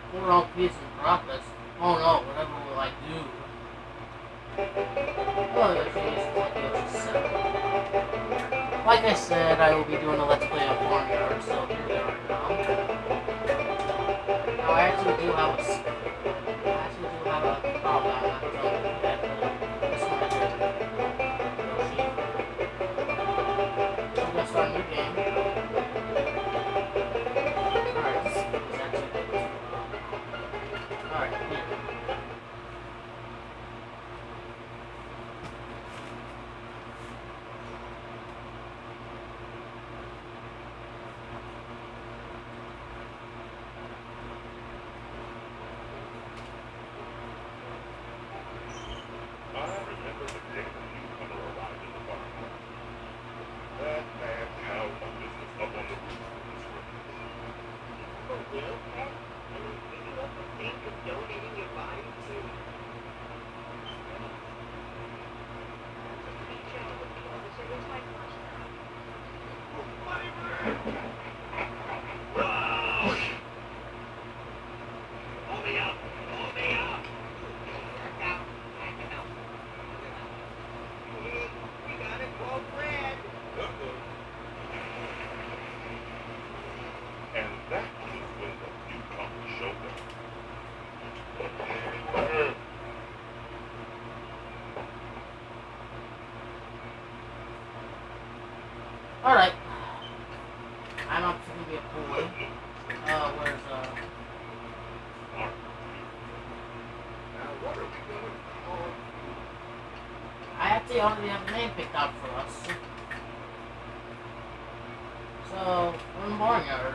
4 all peas and broccoli. Oh no, whatever will I do? Oh, like I said, I will be doing a Let's Play of Barnyard, so here we are now. Now I actually do have a problem. I'm not telling you that, this one I did. So I'm gonna start a new game. Alright, is that too big? Alright, here. Alright. I'm up to be a boy. Where's, Now, what are we going to call? I actually already have a name picked out for us. So, we're in Barnyard.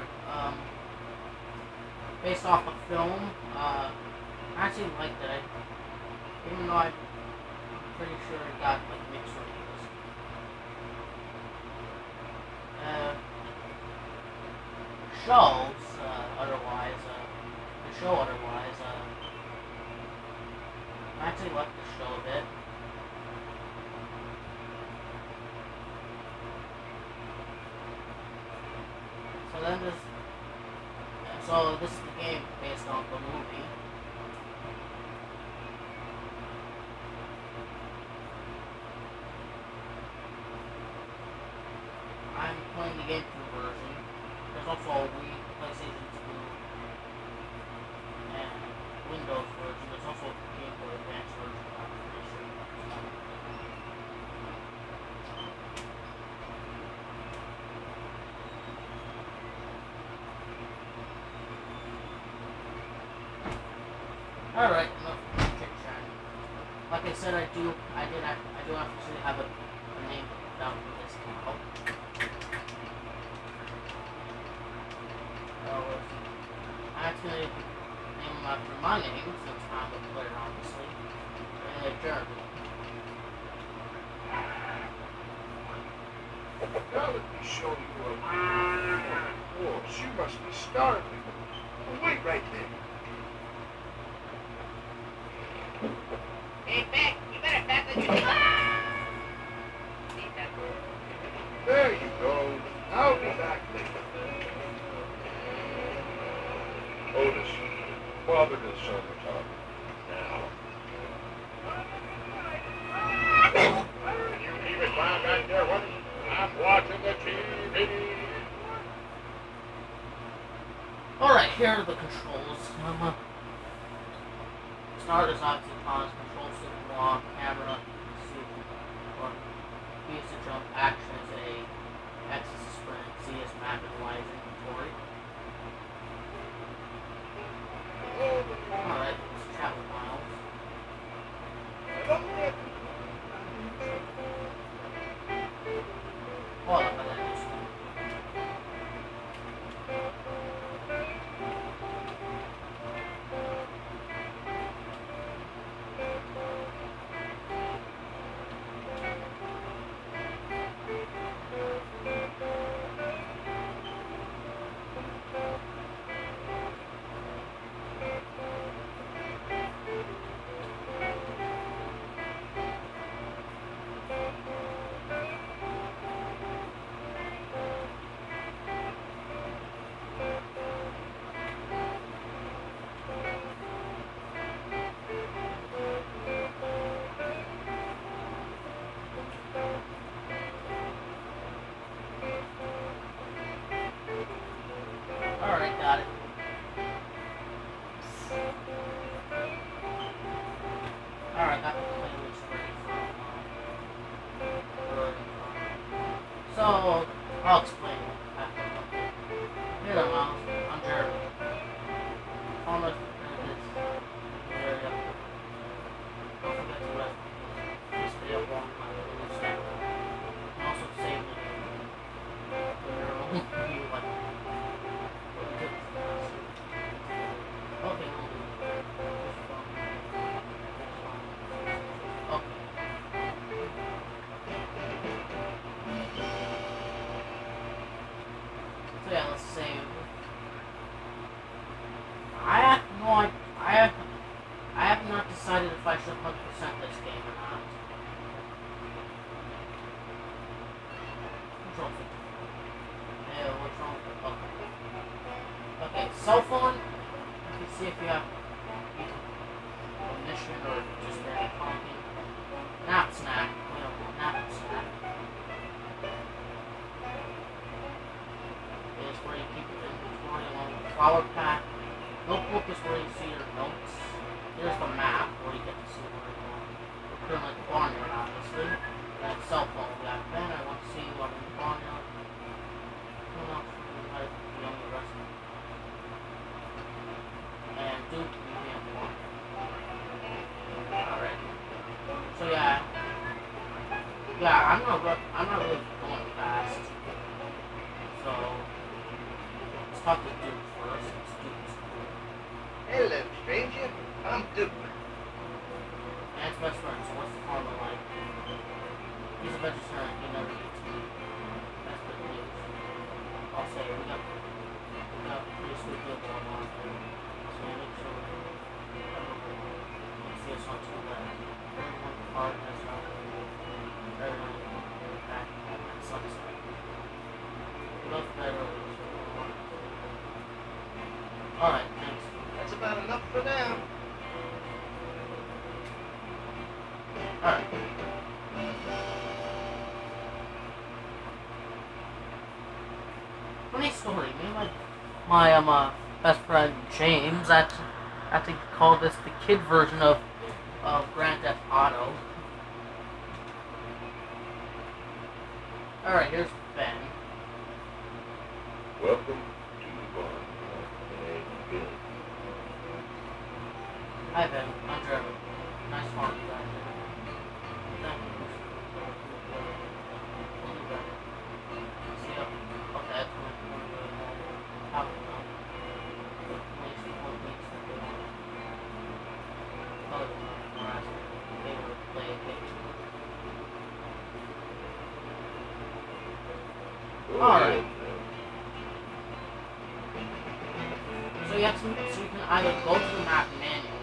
Based off a film. I actually liked it. Even though I'm pretty sure it got, like, mixed reviews. Shows, otherwise, I actually like the show a bit. So this is the game based on the movie. I'm playing the GameCube version. There's also a Wii, PlayStation 2, and Windows version. There's also a Game Boy Advance version. I'm pretty sure. Alright, enough chit chat. Like I said, I do actually have a name down for this cow. I'm actually name him after my name, since I'm the player, obviously. Jeremy. Now let me show you a horse. You must be starving. Well, wait right there. Hey, Beck, you better fasten your... There you go. I'll be back later. Otis, father to son of Tom. Now. Can you keep it quiet back there, what? I'm watching the TV. Alright, here are the controls. Start is obviously pause, control stick, walk, camera, shoot, or B is to jump, action is A, X is to sprint, Z is map, and Y is inventory. Alright, let's chat with Miles. Oh, I like that new stuff. Hey there, Miles. I'm Jeremy. Follow us for this area. Don't forget to rest. Please stay up long time. Really sad. You can also save me. When you're alone, you like what you did was last. Okay, we'll do it. Okay. So yeah, let's save. I have not decided if I should 100% this game or not. Control C. Hey, what's wrong with it? Okay. Okay, cell phone. You can see if you have a mission or just any talking. Nap snack. We don't want nap snack. Is where you keep your inventory along with the flower pack. Notebook is where you see your notes. Here's the map where you get to see where you're going. We're currently at the Barnyard, obviously. And then cell phone. We have Ben. I want to see you. I'm in the Barnyard. Turn off the light. The only rest. And Duke, you can't walk. Alright. So yeah. Yeah, I'm not really going fast. So let's talk to Duke first. It's Duke's cool. Hello, stranger. I'm Duke. And it's best friend, so what's the farmer like? He's a vegetarian, he never eats meat. That's good news. I'll say we got pretty sweet deal going on there. So make sure you see us on to that. Everyone hard has out. Everyone back at sunset. We go to bed early, so we don't want to. Alright, thanks. That's about enough for now. Alright. Funny story, me and my best friend James, I have to call this the kid version of Grand Theft Auto. Alright, here's Ben. Welcome to the Barnyard. Good. Hi Ben, I'm Jeremy. Nice farm you guys. Thank you. See ya. Okay, that's what I'm going to do. How do you know? At least 4 weeks to do it. Probably more ask they were playing games. Alright. So you can either go to the map manually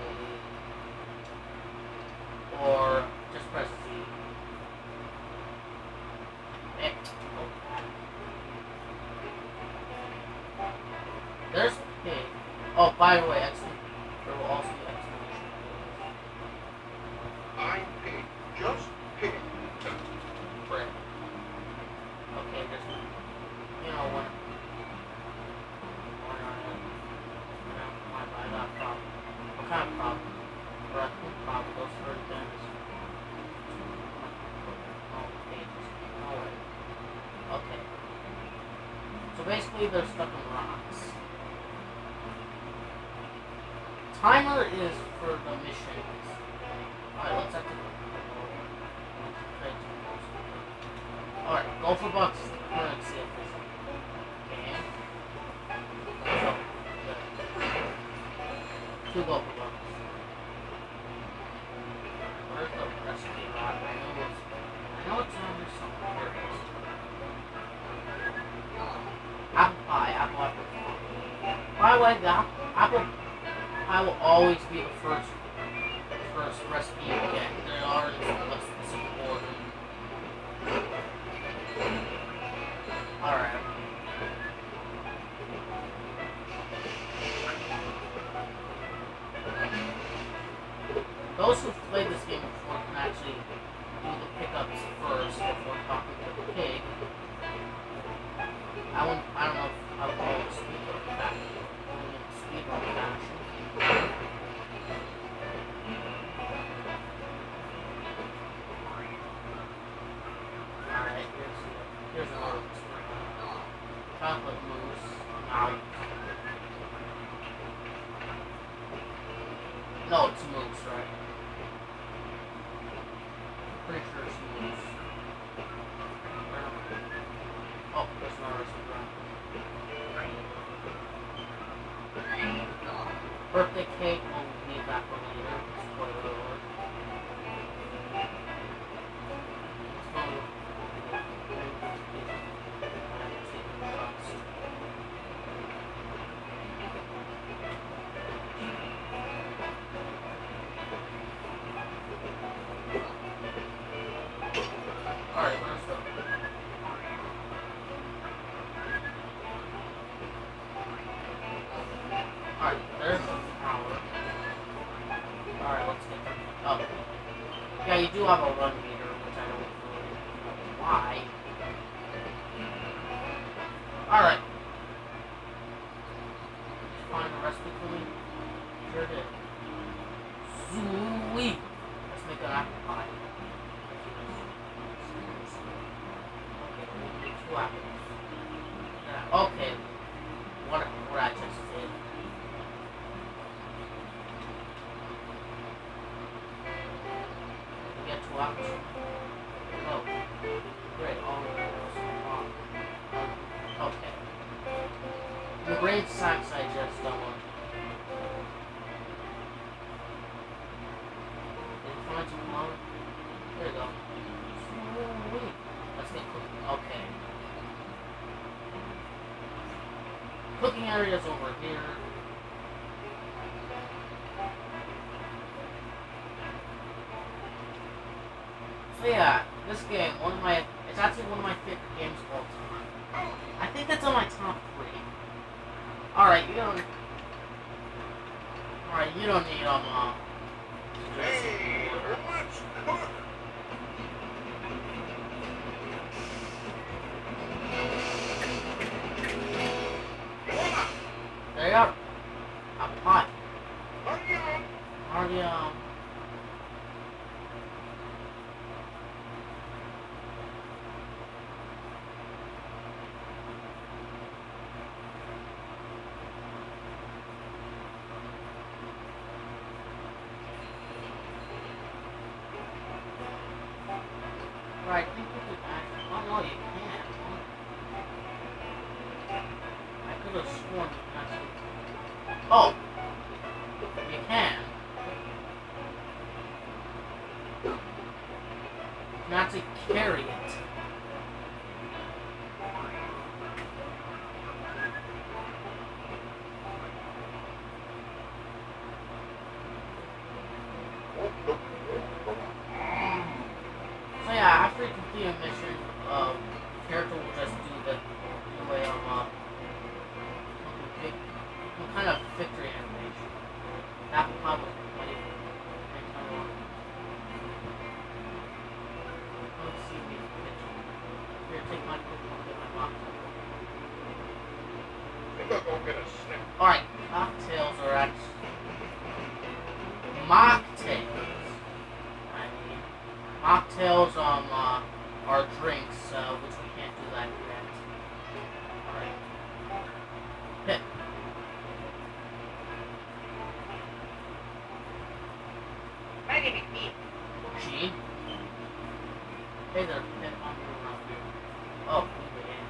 or just press Z. There's pig. Oh, by the way, there will also be exclamation points. I'm pig. Just pig. Frick. Okay, there's when I got a problem. What kind of problem? Or I think problem, those 30 things. Oh, pages. No way. Okay. So basically they're stuck in rocks. Timer is for the missions. Alright, let's have to go. Alright, go for bucks is the currency of this game. So, good. 2 go for bucks. Where's the recipe rock? I know it's on here somewhere. Here it is. Apple pie, apple pie. By the way, the apple pie will always be the first recipe you get. There are less specific order. Alright. Those who've played this game before can actually do the pickups first before talking to the pig. I don't know if I would call it a speedrun fashion. Speedrun fashion. Alright, here's another chocolate mousse. Now Birthday cake, we'll leave that for later. Spoiler alert. Alright, let's go. Alright, there's the power. Alright, let's get to oh. Yeah, you do have a run meter, which I don't really know why. Alright. Did you find the recipe for me? Sure did. Sweet! Let's make an apple pie. Okay, we need 2 apples. Yeah, okay. What I just did. We get 2 apples. Oh. Great, all of those. Okay. The grain sacks I just don't want. Did you find some more? There you go. Sweet. Let's get cooking. Okay. Cooking area's over here. So yeah, this game, it's actually one of my favorite games of all time. I think that's on my top 3. Alright, you don't need, Hey, let's cook. there you are. Apple pie. Hurry up. Already, right, I think we could actually, oh no, you can't. I could have sworn you can actually, oh, you can. You can actually carry it. So yeah, after you complete a mission, the character will just do the way some kind of victory animation. That will probably play let's see me picture. Here, take my Pokemon, get my box. Think I'll go get a snack. Alright, cocktails are actually mocktails. I mean, mocktails are drinks, which we can't do that yet. Alright. Hit. My name is me. Gene. Hey there, Pit. I'm around here. Oh, wait.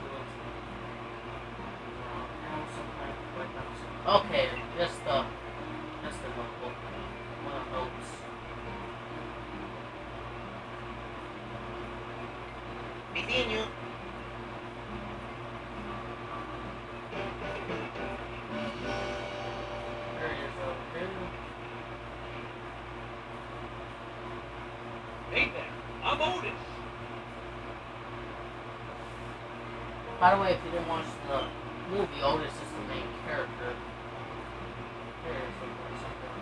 Okay, just the notebook. One of those. Be seeing you. There he is over here. Hey there, I'm Otis. By the way, if you didn't watch the movie, Otis is the main character. Here, something.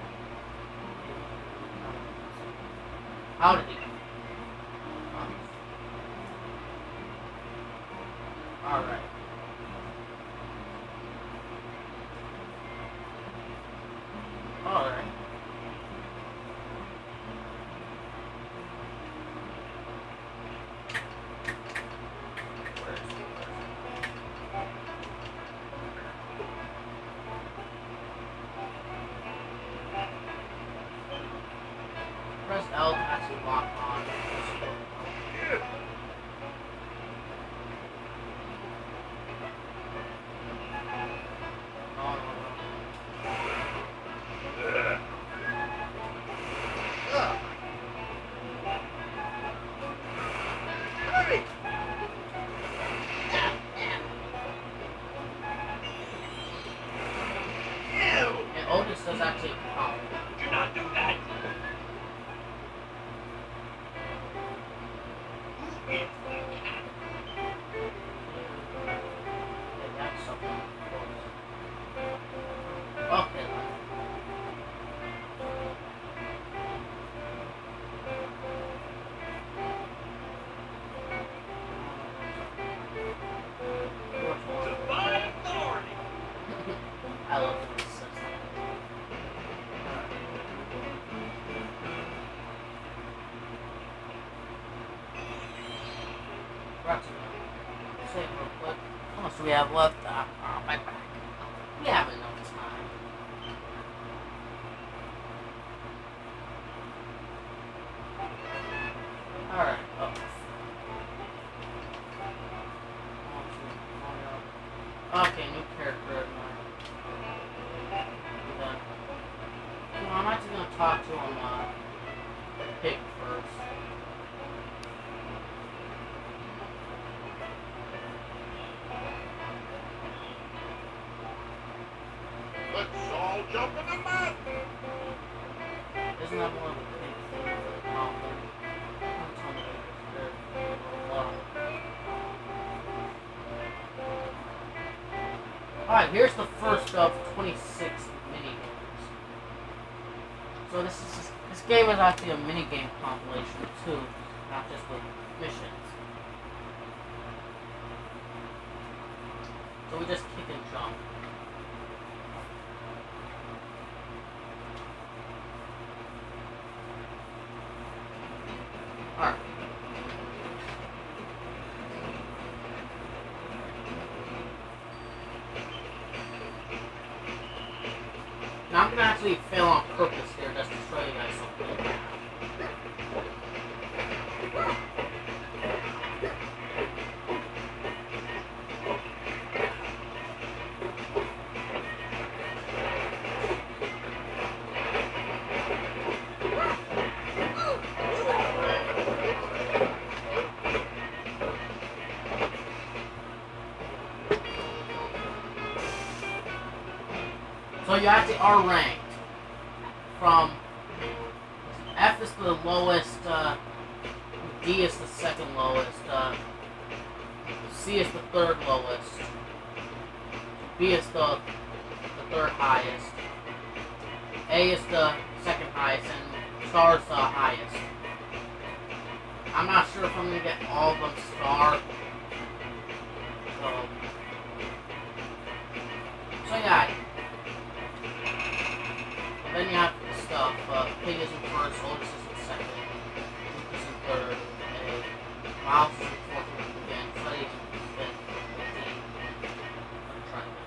How did he? Alright. Alright. Press L to actually lock on. No. was actually a cow. Do not do that. Who is the cat? Okay, that's something close. Okay. Divine authority. I love this system. Right. Save real quick. How much do we have left? My back. We have enough time. Alright. Okay, new character. I'm actually going to talk to him, Pig first. Let's all jump in the mud. Isn't that one of the pig things that call them? Don't tell me they're a lot. Alright, here's the first of 26 mini-games. So this game is actually a mini-game compilation too, not just with missions. So we just kick and jump. Alright. Now I'm gonna actually fail on purpose here just to show you guys something. So you actually are ranked from F is the lowest, D is the second lowest, C is the third lowest, B is the third highest, A is the second highest, and star is the highest. I'm not sure if I'm gonna get all of them star. So yeah. Then you have stuff, Pig is in first, Otis is in second, Luke is in third, Miles is in fourth again, Freddy is in fifth, 15. I'm trying to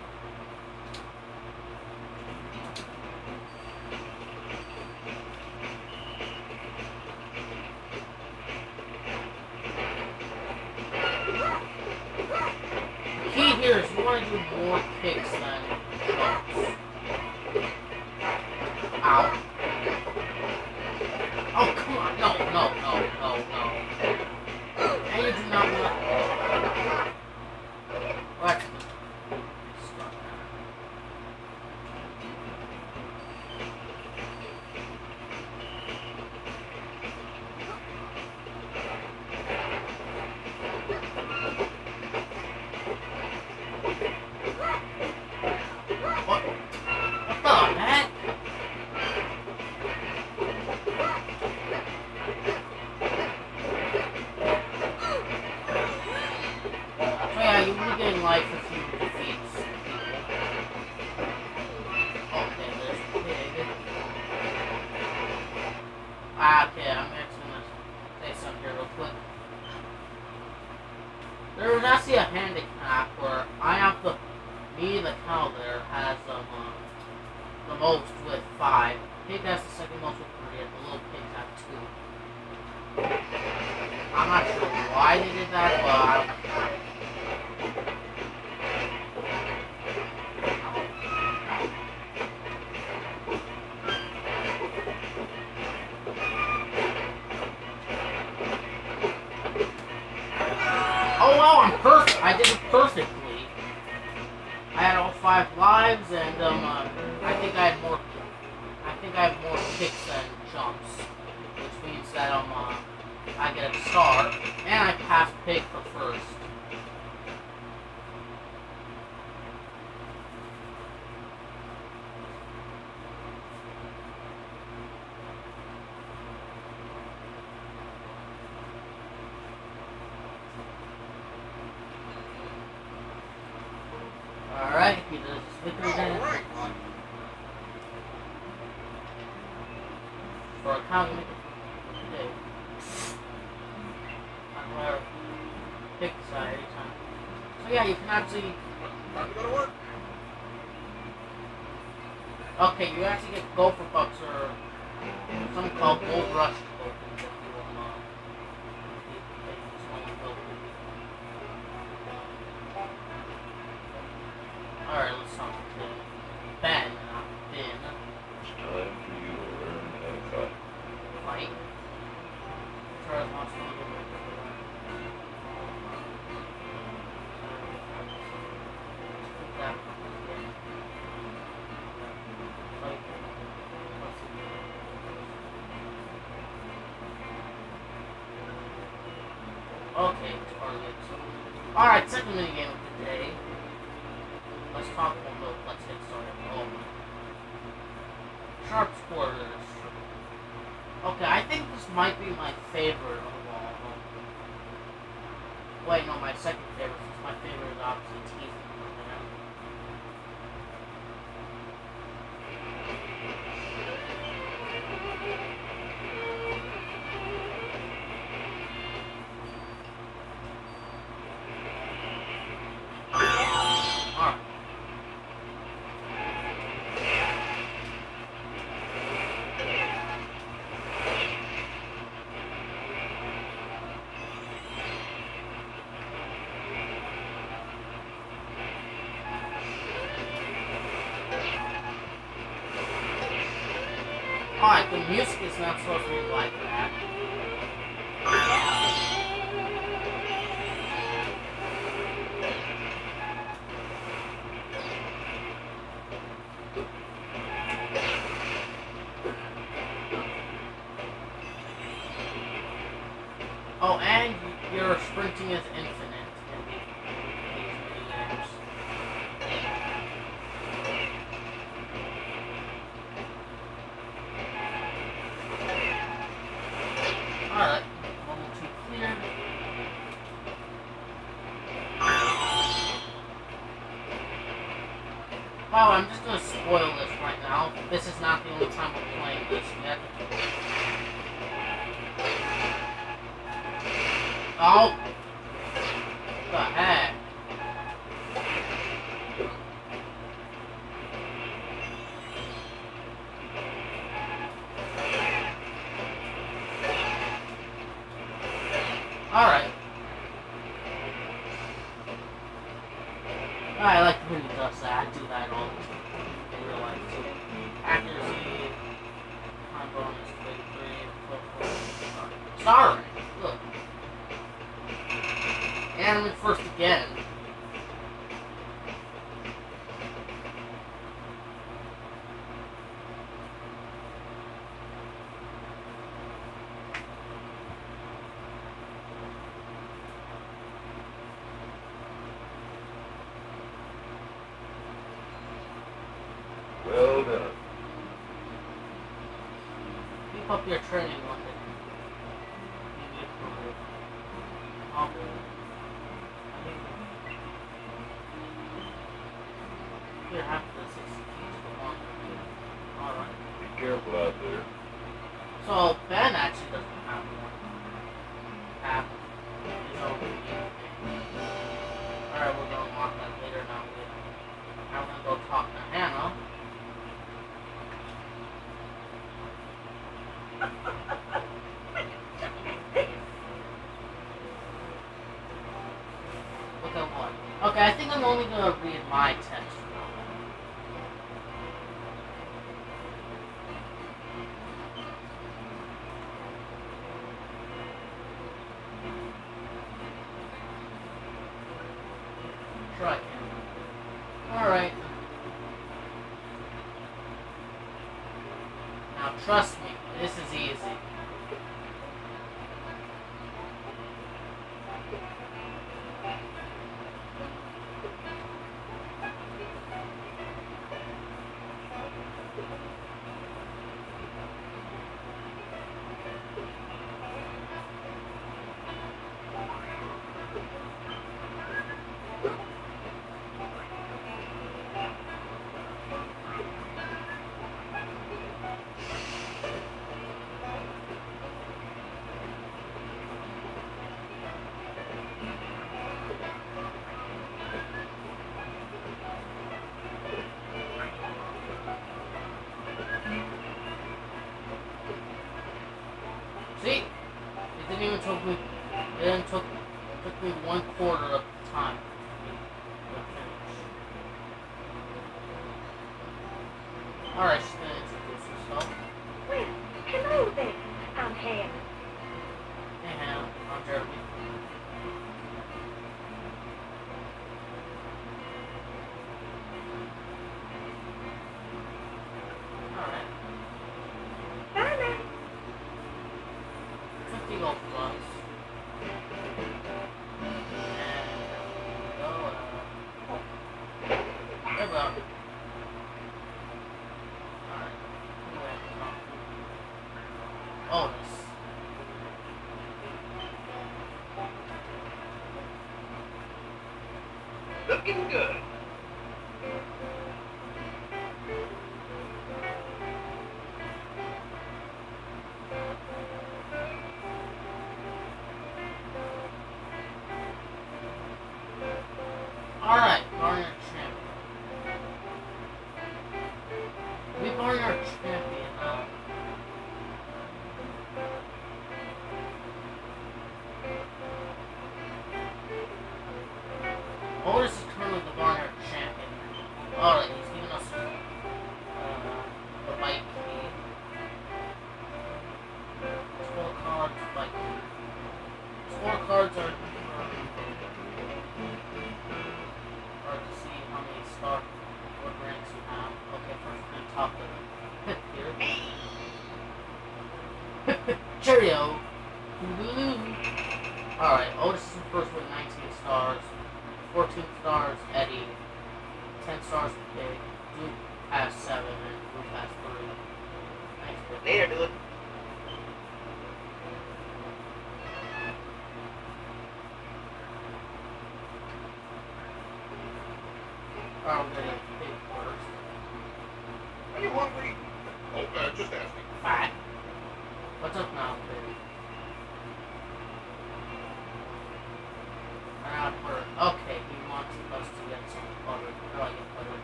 The key here is you want to do more kicks than jumps. Ow. Oh, come on. No. And you do not want... What? Stop that. What? What the heck? You will gain life if you defeat people. Okay, there's the pig. Okay, I'm actually gonna say something here real quick. There was actually a handicap where the cow there has the most with 5. Pig has the second most with 3, and the little pigs have 2. I'm not sure why they did that, but I don't know. Oh wow, I'm perfect! I did it perfectly. I had all 5 lives, and I think I had more I think I have more kicks than jumps, which means that I get a star, and I pass Pig for first. Alright, he does his victory dance. Alright. For a count, make it today. I'm gonna pick side every time. So yeah, you can actually. Time to go to work. Okay, you actually get gopher bucks or something called gold rush tokens if you want Alright, let's talk to Ben, not Ben. It's time for you to learn how to fight. Fight. Try to launch one of them. Okay, target. Alright, second minigame of the day. Let's talk one though. Let's get started. Oh. Sharp's quarters. Okay, I think this might be my favorite of all of them. Wait, no, my second favorite. Since my favorite is obviously Teeth. Alright, the music is not supposed to be like that. Oh, and your sprinting is infinite in these minigames. Alright, level 2 cleared. Wow, I'm just gonna spoil this right now. This is not the only time we're playing this yet. Oh! What the heck? Alright. I like when he does that. I do that all the time in real life too. Accuracy, time bonus, 33, star rank. Look. And I'm in first again. Well done. Keep up your training, London. Here, half this is the one. Alright. Be careful out there. So, Ben actually doesn't have one. Have his own game. Alright, we're gonna unlock that later now. I'm gonna go talk to Hannah. Look at one. Okay, I think I'm only gonna read my text from that. Try it. Alright. Now trust me, this is easy. See? It didn't even took me. It didn't took me 1/4 of the time to finish. Alright, she's gonna introduce herself. Well, hello there. I'm Hannah. Hey Hannah, I'm Jeremy. Alright. Bye now. 50 gold plus. And go, Alright. Bonus. Looking good. Alright, Barnyard champion. We Barnyard champion now. Otis is currently the Barnyard champion. Alright, he's giving us the bike key. Scorecards, bike key. Scorecards are to see how many star, what ranks you have. Okay, first we're gonna top the here. Cheerio! Alright, Otis is in first with 19 stars. 14 stars, Eddie. 10 stars, Pig. Duke has 7, and Duke has 3. Thanks, Pig. Later, dude. Alright, we're gonna get Pig first. Are you hungry? Oh, just asking. Fat. What's up now, Pig? Okay, he wants us to get some butter. How do I get butter?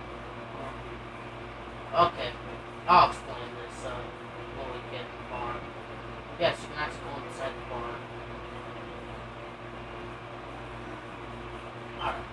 Okay, I'll explain this when we get in the barn. Yes, you can actually go inside the barn. Alright.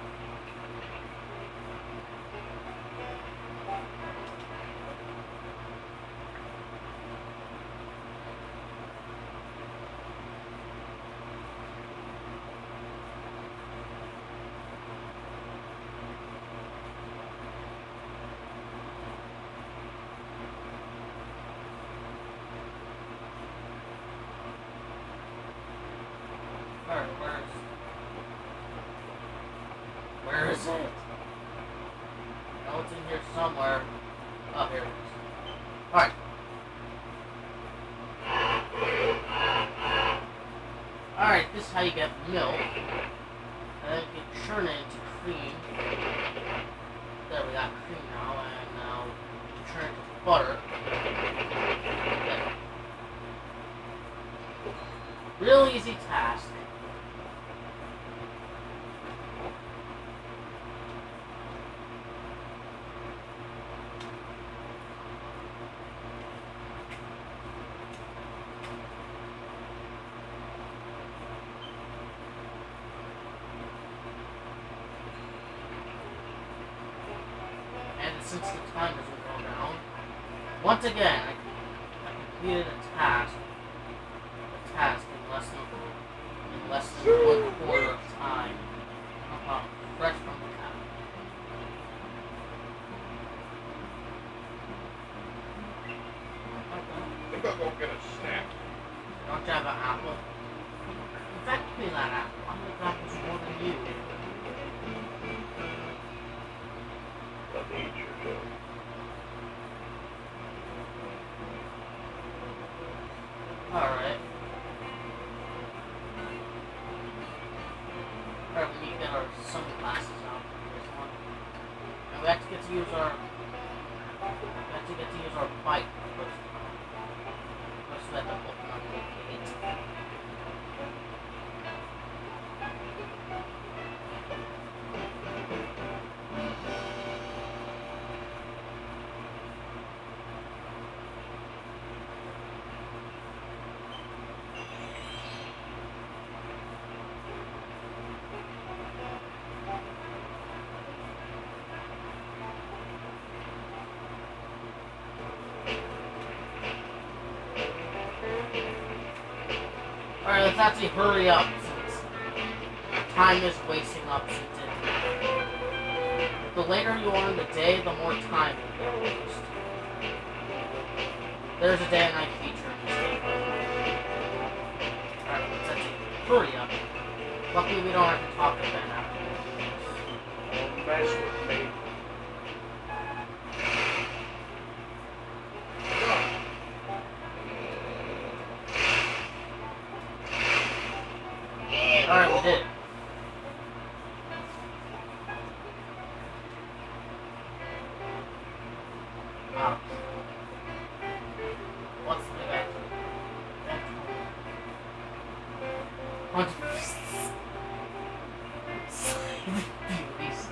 Alright, where is it? Oh, it's in here somewhere. Oh, here it is. Alright. Alright, this is how you get milk. And then you churn it into cream. There, we got cream now, and now you turn it into butter. There. Real easy task. Since the time doesn't go down, once again, I completed a task in less than 1/4 of time. Fresh from the cow. much I have an apple. In fact, give me that apple. I'm gonna grab this more than you. I need your help. Alright. Alright, we need to get our sunglasses out for this one. And we have to get to use our bike first. First we have to open up the gate. Alright, let's actually hurry up since time is wasting up since the later you are in the day, the more time you get waste. There's a day and night feature in this game. Alright, let's actually hurry up. Luckily we don't have to talk to Ben after this. Don't mess with me. Alright, we did it. Wow. What's the event? What? Beauties.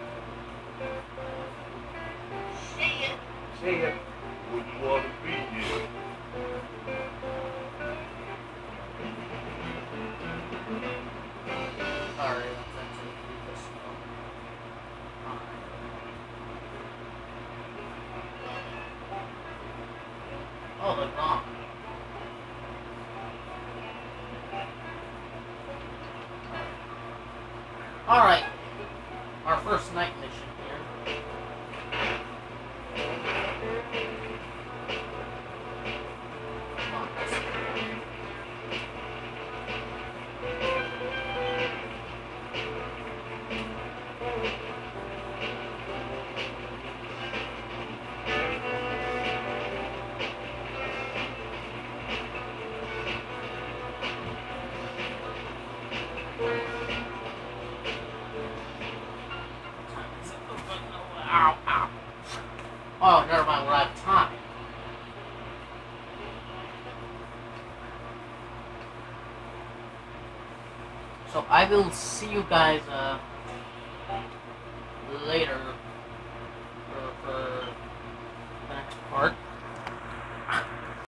See ya. Wouldn't want to be here. Alright, let's actually do this one. Oh, they're gone. Alright. Our first night mission here. Come on, let's Ow, ow. Oh, never mind, we're out of time. So I will see you guys later.